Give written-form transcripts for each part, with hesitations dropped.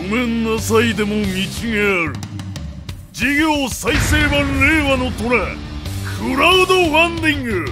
めんなさいでも道がある。事業再生版令和の虎、クラウドファンディング。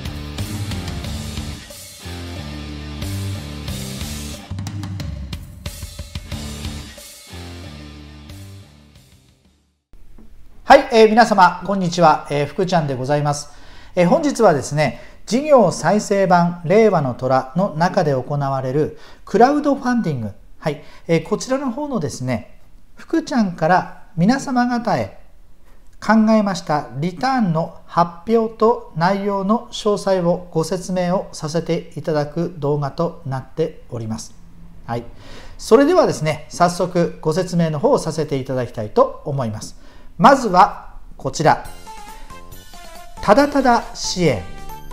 はい、皆様こんにちは、福ちゃんでございます。本日はですね、事業再生版令和の虎の中で行われるクラウドファンディング、はい、こちらの方のですね、福ちゃんから皆様方へ考えましたリターンの発表と内容の詳細をご説明をさせていただく動画となっております。はい、それではですね、早速ご説明の方をさせていただきたいと思います。まずはこちら、ただただ支援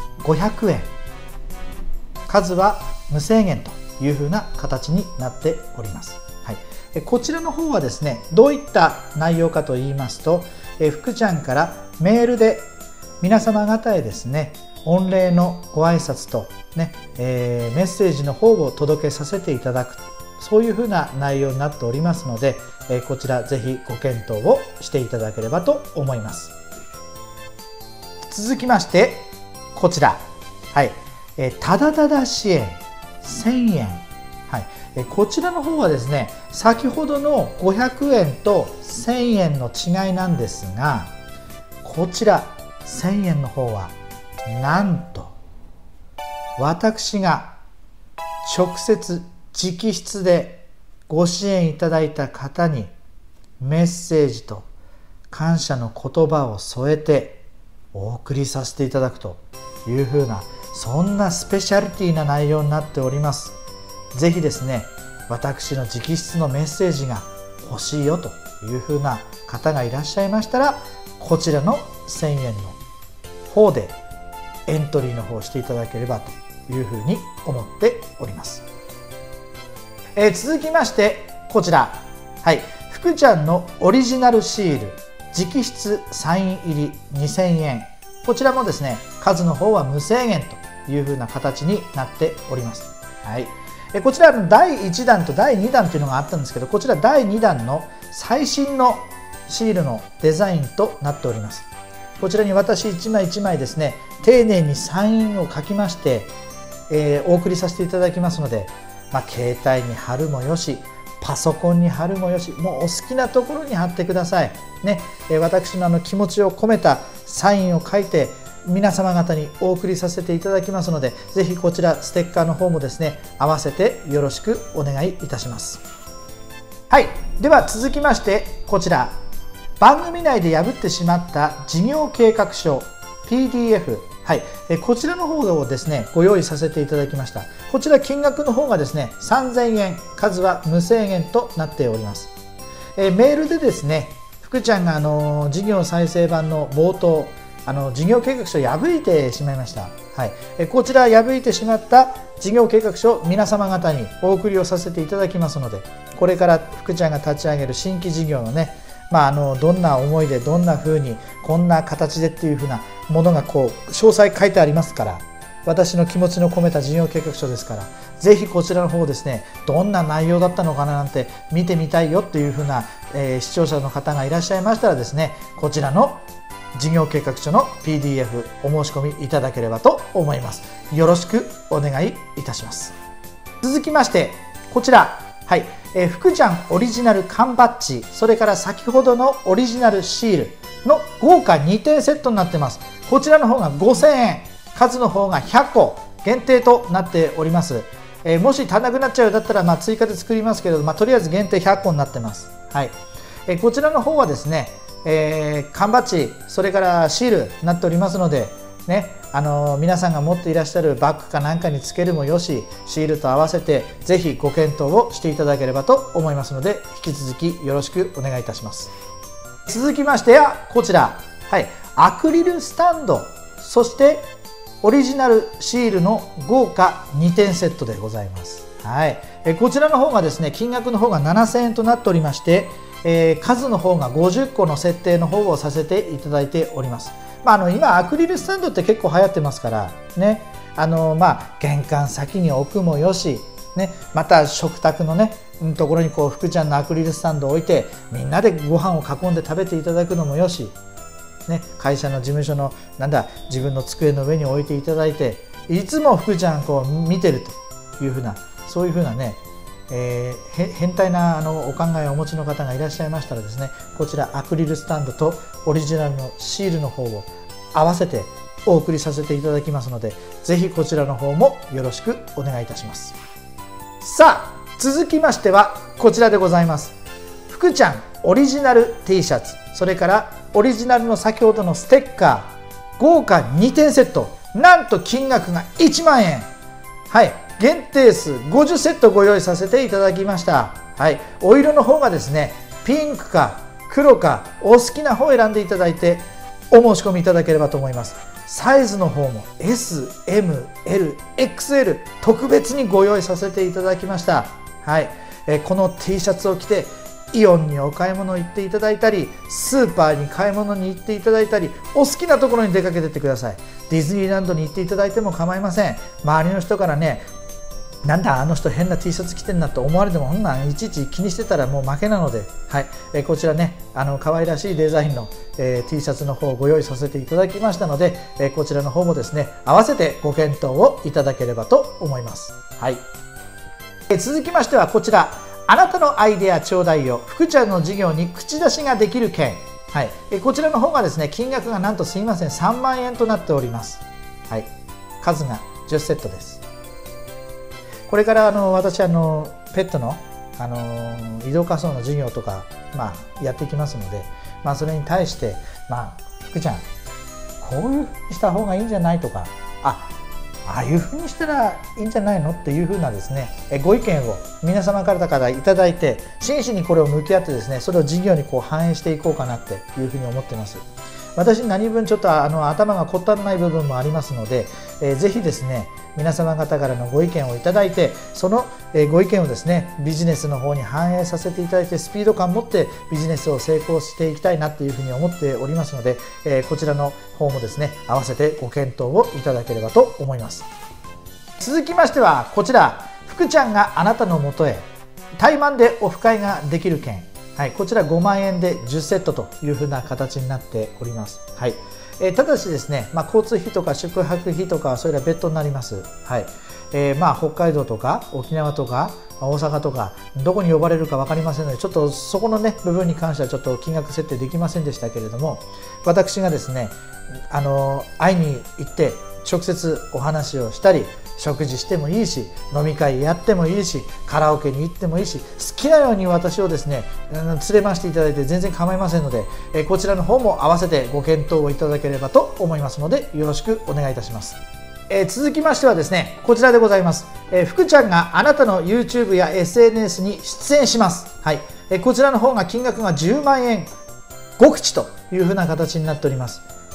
500円、数は無制限というふうな形になっております。はい、こちらの方はですね、どういった内容かと言いますと、福ちゃんからメールで皆様方へですね、御礼のご挨拶と、ねメッセージの方を届けさせていただく、そういうふうな内容になっておりますので、こちらぜひご検討をしていただければと思います。続きましてこちら、はい、ただただ支援1000円、はい、こちらの方はですね、先ほどの500円と1000円の違いなんですが、こちら1000円の方はなんと私が直接直筆でご支援いただいた方にメッセージと感謝の言葉を添えてお送りさせていただくというふうな、そんなスペシャリティな内容になっております。ぜひですね、私の直筆のメッセージが欲しいよというふうな方がいらっしゃいましたら、こちらの1000円の方でエントリーの方をしていただければというふうに思っております。続きましてこちら、はい、福ちゃんのオリジナルシール直筆サイン入り2000円、こちらもですね、数の方は無制限というふうな形になっております。はい、こちら第1弾と第2弾というのがあったんですけど、こちら第2弾の最新のシールのデザインとなっております。こちらに私1枚1枚ですね、丁寧にサインを書きまして、お送りさせていただきますので、携帯に貼るもよし、パソコンに貼るもよし、もうお好きなところに貼ってください。ね、私の気持ちを込めたサインを書いて皆様方にお送りさせていただきますので、ぜひこちらステッカーの方もですね、合わせてよろしくお願いいたします。はい、では続きましてこちら、番組内で破ってしまった事業計画書 PDF、はい、こちらの方をですね、ご用意させていただきました。こちら金額の方がですね、3000円、数は無制限となっております。メールでですね、福ちゃんが事業再生版の冒頭、事業計画書を破いてしまいました。はい、こちら破いてしまった事業計画書を皆様方にお送りをさせていただきますので、これから福ちゃんが立ち上げる新規事業のね、どんな思いでどんな風にこんな形でっていう風なものがこう詳細書いてありますから、私の気持ちの込めた事業計画書ですから、ぜひこちらの方ですね、どんな内容だったのかななんて見てみたいよっていう風な、視聴者の方がいらっしゃいましたらですね、こちらの事業計画書の PDF お申し込みいただければと思います。よろしくお願いいたします。続きましてこちら、はい、福ちゃんオリジナル缶バッジ、それから先ほどのオリジナルシールの豪華2点セットになってます。こちらの方が5000円、数の方が100個限定となっております。もし足らなくなっちゃうだったら追加で作りますけれど、とりあえず限定100個になってます。はい、こちらの方はですね、缶バッジ、それからシールになっておりますので、ね、皆さんが持っていらっしゃるバッグかなんかにつけるもよし、シールと合わせてぜひご検討をしていただければと思いますので、引き続きよろしくお願いいたします。続きましてはこちら、はい、アクリルスタンド、そしてオリジナルシールの豪華2点セットでございます。はい、こちらの方がですね、金額の方が7000円となっておりまして、数の方が50個の設定の方をさせていただいております。今アクリルスタンドって結構流行ってますからね、玄関先に置くもよし、 ね、また食卓のねところにこう福ちゃんのアクリルスタンドを置いてみんなでご飯を囲んで食べていただくのもよし、ね、会社の事務所の自分の机の上に置いていただいていつも福ちゃんこう見てるというふうな、そういうふうなね、変態なお考えをお持ちの方がいらっしゃいましたらですね、こちらアクリルスタンドとオリジナルのシールの方を合わせてお送りさせていただきますので、ぜひこちらの方もよろしくお願いいたします。さあ続きましてはこちらでございます。福ちゃんオリジナル T シャツ、それからオリジナルの先ほどのステッカー、豪華2点セット、なんと金額が1万円、はい、限定数50セットご用意させていただきました。はい、お色の方がですね、ピンクか黒かお好きな方を選んでいただいてお申し込みいただければと思います。サイズの方も S、M、L、XL 特別にご用意させていただきました。はい、この T シャツを着てイオンにお買い物行っていただいたり、スーパーに買い物に行っていただいたり、お好きなところに出かけてってください。ディズニーランドに行っていただいても構いません。周りの人からね、なんだあの人変な T シャツ着てんなと思われても、そんなんいちいち気にしてたらもう負けなので、はい、こちらね可愛らしいデザインの、T シャツの方をご用意させていただきましたので、こちらの方もですね合わせてご検討をいただければと思います。はい、続きましてはこちら、あなたのアイデアちょうだいよ、福ちゃんの事業に口出しができる券、はい、こちらの方がですね金額がなんとすいません3万円となっております。はい、数が10セットです。これから私ペットの、移動仮想の事業とか、やっていきますので、それに対して、福ちゃんこういうふうにした方がいいんじゃないとか、ああいうふうにしたらいいんじゃないのっていうふうなですねご意見を皆様からいただいて、真摯にこれを向き合ってですね、それを事業にこう反映していこうかなっていうふうに思っています。私何分ちょっと頭が凝ったない部分もありますので、ぜひですね皆様方からのご意見をいただいて、そのご意見をですねビジネスの方に反映させていただいて、スピード感を持ってビジネスを成功していきたいなっていうふうに思っておりますので、こちらの方もですね合わせてご検討をいただければと思います。続きましてはこちら、福ちゃんがあなたのもとへ対マンでオフ会ができる券、はい、こちら5万円で10セットというふうな形になっております。はい、ただしですね、交通費とか宿泊費とかそれら別途になります。はい、北海道とか沖縄とか大阪とかどこに呼ばれるか分かりませんので、ちょっとそこのね部分に関してはちょっと金額設定できませんでしたけれども、私がですね会いに行って直接お話をしたり、食事してもいいし、飲み会やってもいいし、カラオケに行ってもいいし、好きなように私をですね連れましていただいて全然構いませんので、こちらの方も合わせてご検討をいただければと思いますのでよろしくお願いいたします。続きましてはですねこちらでございます。福ちゃんがあなたの YouTube や SNS に出演します。はい、こちらの方が金額が10万円5口というふうな形になっております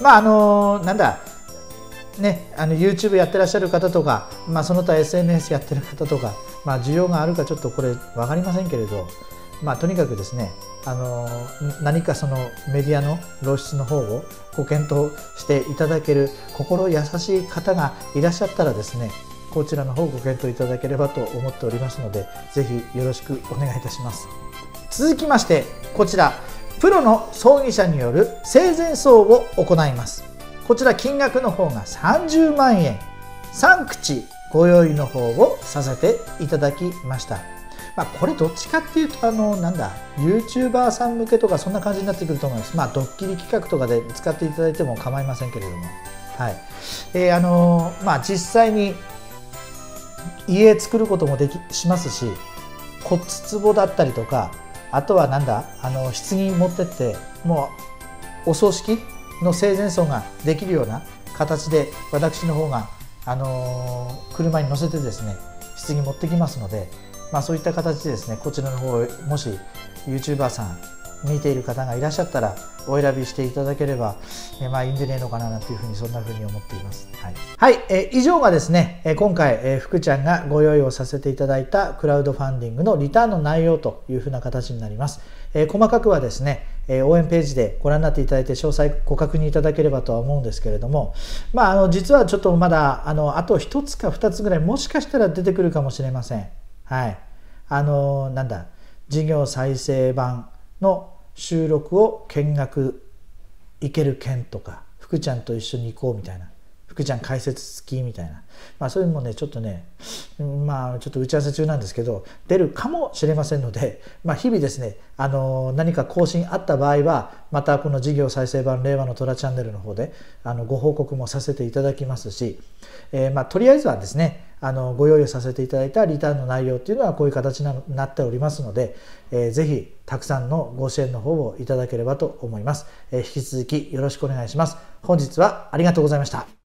。YouTube やってらっしゃる方とか、その他 SNS やってる方とか、需要があるかちょっとこれ分かりませんけれど、とにかくですね何かそのメディアの露出の方をご検討していただける心優しい方がいらっしゃったらですね、こちらの方をご検討いただければと思っておりますので、ぜひよろしくお願いいたします。続きましてこちら、プロの葬儀社による生前葬を行います。こちら金額の方が30万円3口ご用意の方をさせていただきました。これどっちかっていうとYouTuber さん向けとかそんな感じになってくると思います。ドッキリ企画とかで使っていただいても構いませんけれども、はい、実際に家作ることもしますし、骨壺だったりとか、あとは棺持ってってもうお葬式の生前葬ができるような形で私の方が、車に乗せてですね棺持ってきますので、そういった形でですねこちらの方もし YouTuber さん見ている方がいらっしゃったらお選びしていただければ、いいんじゃねえのかなというふうにそんなふうに思っています。はい、以上がですね今回福ちゃんがご用意をさせていただいたクラウドファンディングのリターンの内容というふうな形になります。細かくはですね応援ページでご覧になっていただいて詳細ご確認いただければとは思うんですけれども、実はちょっとまだあと1つか2つぐらいもしかしたら出てくるかもしれません。 はい、なんだ、事業再生版の収録を見学行ける件とか、福ちゃんと一緒に行こうみたいな、福ちゃん解説付きみたいな、そういうのもねちょっとね、ちょっと打ち合わせ中なんですけど出るかもしれませんので、日々ですね何か更新あった場合はまたこの事業再生版令和の虎チャンネルの方でご報告もさせていただきますし、とりあえずはですねご用意させていただいたリターンの内容っていうのはこういう形になっておりますので、ぜひたくさんのご支援の方をいただければと思います。引き続きよろしくお願いします。本日はありがとうございました。